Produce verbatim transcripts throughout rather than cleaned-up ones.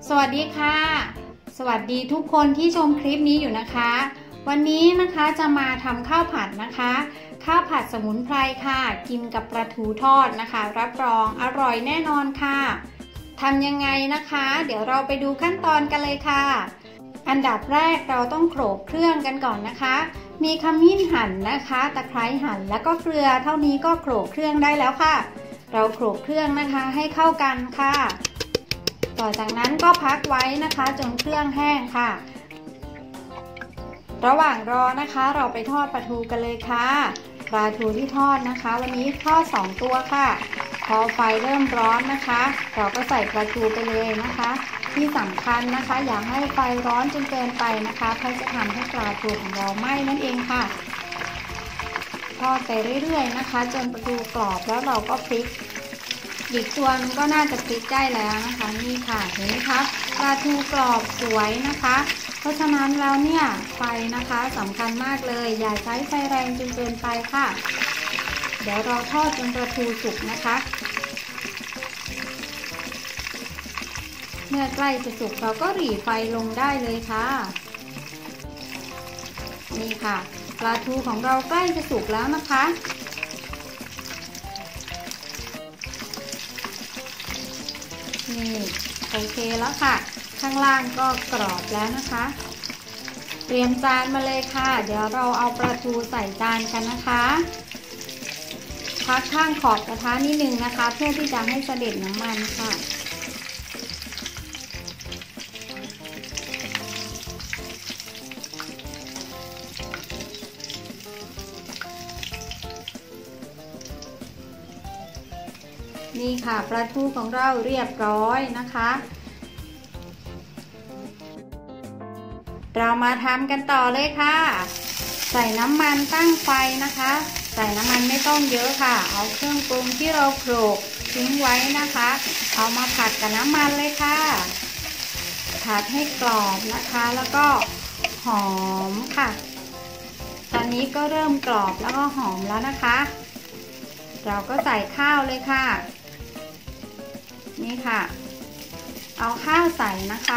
สวัสดีค่ะสวัสดีทุกคนที่ชมคลิปนี้อยู่นะคะวันนี้นะคะจะมาทำข้าวผัดนะคะข้าวผัดสมุนไพรค่ะกินกับปลาทูทอดนะคะรับรองอร่อยแน่นอนค่ะทำยังไงนะคะเดี๋ยวเราไปดูขั้นตอนกันเลยค่ะอันดับแรกเราต้องโขลกเครื่องกันก่อนนะคะมีขมิ้นหั่นนะคะตะไคร้หั่นแล้วก็เกลือเท่านี้ก็โขลกเครื่องได้แล้วค่ะเราโขลกเครื่องนะคะให้เข้ากันค่ะต่อจากนั้นก็พักไว้นะคะจนเครื่องแห้งค่ะระหว่างรอนะคะเราไปทอดปลาทูกันเลยค่ะปลาทูที่ทอดนะคะวันนี้ทอดสองตัวค่ะพอไฟเริ่มร้อนนะคะเราก็ใส่ปลาทูไปเลยนะคะที่สำคัญนะคะอย่าให้ไฟร้อนจนเกินไปนะคะเพราะจะทำให้ปลาทูของเราไหม้นั่นเองค่ะทอดไปเรื่อยๆนะคะจนปลาทูกรอบแล้วเราก็พลิกอีกตัวนึงก็น่าจะพลิกได้แล้วนะคะนี่ค่ะเห็นไหมคะปลาทูกรอบสวยนะคะเพราะฉะนั้นแล้วเนี่ยไฟนะคะสำคัญมากเลยอย่าใช้ไฟแรงจนเกินไปค่ะเดี๋ยวเราทอดจนปลาทูสุกนะคะเมื่อใกล้จะสุกเราก็หรี่ไฟลงได้เลยค่ะนี่ค่ะปลาทูของเราใกล้จะสุกแล้วนะคะนี่โอเคแล้วค่ะข้างล่างก็กรอบแล้วนะคะเตรียมจานมาเลยค่ะเดี๋ยวเราเอาปลาทูใส่จานกันนะคะพักข้างขอบกระทะนิดนึงนะคะเพื่อที่จะให้เสด็จน้ำมันค่ะนี่ค่ะปลาทูของเราเรียบร้อยนะคะเรามาทำกันต่อเลยค่ะใส่น้ำมันตั้งไฟนะคะใส่น้ำมันไม่ต้องเยอะค่ะเอาเครื่องปรุงที่เราโขลกทิ้งไว้นะคะเอามาผัดกับน้ำมันเลยค่ะผัดให้กรอบนะคะแล้วก็หอมค่ะตอนนี้ก็เริ่มกรอบแล้วก็หอมแล้วนะคะเราก็ใส่ข้าวเลยค่ะนี่ค่ะเอาข้าวใส่นะคะ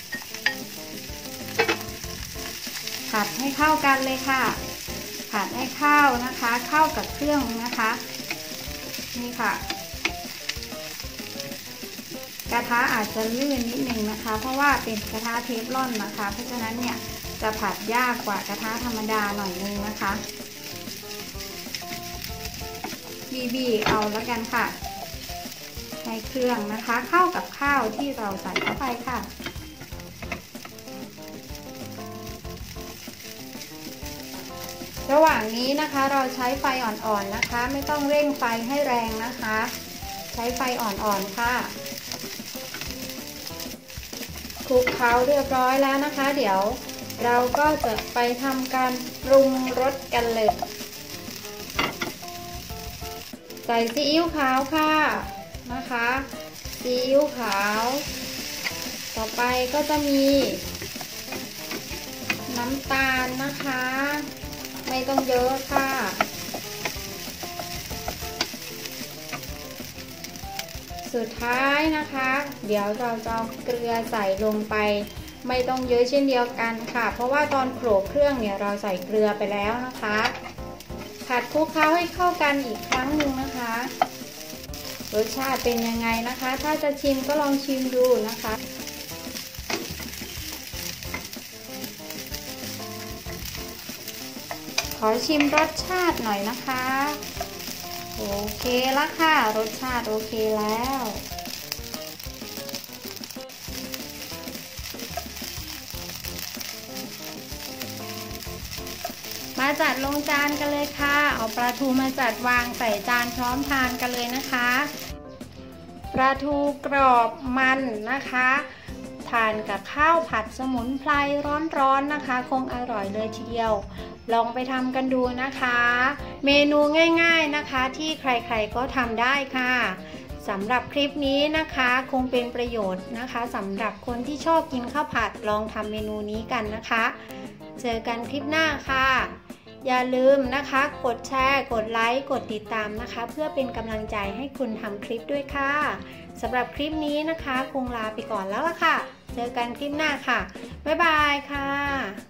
ผัดให้เข้ากันเลยค่ะผัดให้ข้าวนะคะเข้ากับเครื่องนะคะนี่ค่ะกระทะอาจจะลื่นนิดนึงนะคะเพราะว่าเป็นกระทะเทฟลอนนะคะเพราะฉะนั้นเนี่ยจะผัดยากกว่ากระทะธรรมดาหน่อยนึงนะคะบีๆเอาแล้วกันค่ะให้เครื่องนะคะเข้ากับข้าวที่เราใส่เข้าไปค่ะระหว่างนี้นะคะเราใช้ไฟอ่อนๆนะคะไม่ต้องเร่งไฟให้แรงนะคะใช้ไฟอ่อนๆค่ะคลุกเคล้าเรียบร้อยแล้วนะคะเดี๋ยวเราก็จะไปทำการปรุงรสกันเลยใส่ซีอิ๊วขาวค่ะนะคะซีอิ๊วขาวต่อไปก็จะมีน้ำตาลนะคะไม่ต้องเยอะค่ะสุดท้ายนะคะเดี๋ยวเราจะเอาเกลือใส่ลงไปไม่ต้องเยอะเช่นเดียวกันค่ะเพราะว่าตอนโขลกเครื่องเนี่ยเราใส่เกลือไปแล้วนะคะผัดคลุกเคล้าให้เข้ากันอีกครั้งหนึ่งนะคะรสชาติเป็นยังไงนะคะถ้าจะชิมก็ลองชิมดูนะคะขอชิมรสชาติหน่อยนะคะโอเคแล้วค่ะรสชาติโอเคแล้วมาจัดลงจานกันเลยค่ะเอาปลาทูมาจัดวางใส่จานพร้อมทานกันเลยนะคะปลาทูกรอบมันนะคะทานกับข้าวผัดสมุนไพรร้อนๆนะคะคงอร่อยเลยทีเดียวลองไปทำกันดูนะคะเมนูง่ายๆนะคะที่ใครๆก็ทำได้ค่ะสำหรับคลิปนี้นะคะคงเป็นประโยชน์นะคะสำหรับคนที่ชอบกินข้าวผัดลองทำเมนูนี้กันนะคะเจอกันคลิปหน้าค่ะอย่าลืมนะคะกดแชร์กดไลค์กดติดตามนะคะเพื่อเป็นกำลังใจให้คุณทำคลิปด้วยค่ะสำหรับคลิปนี้นะคะคงลาไปก่อนแล้วล่ะค่ะเจอกันคลิปหน้าค่ะบ๊ายบายค่ะ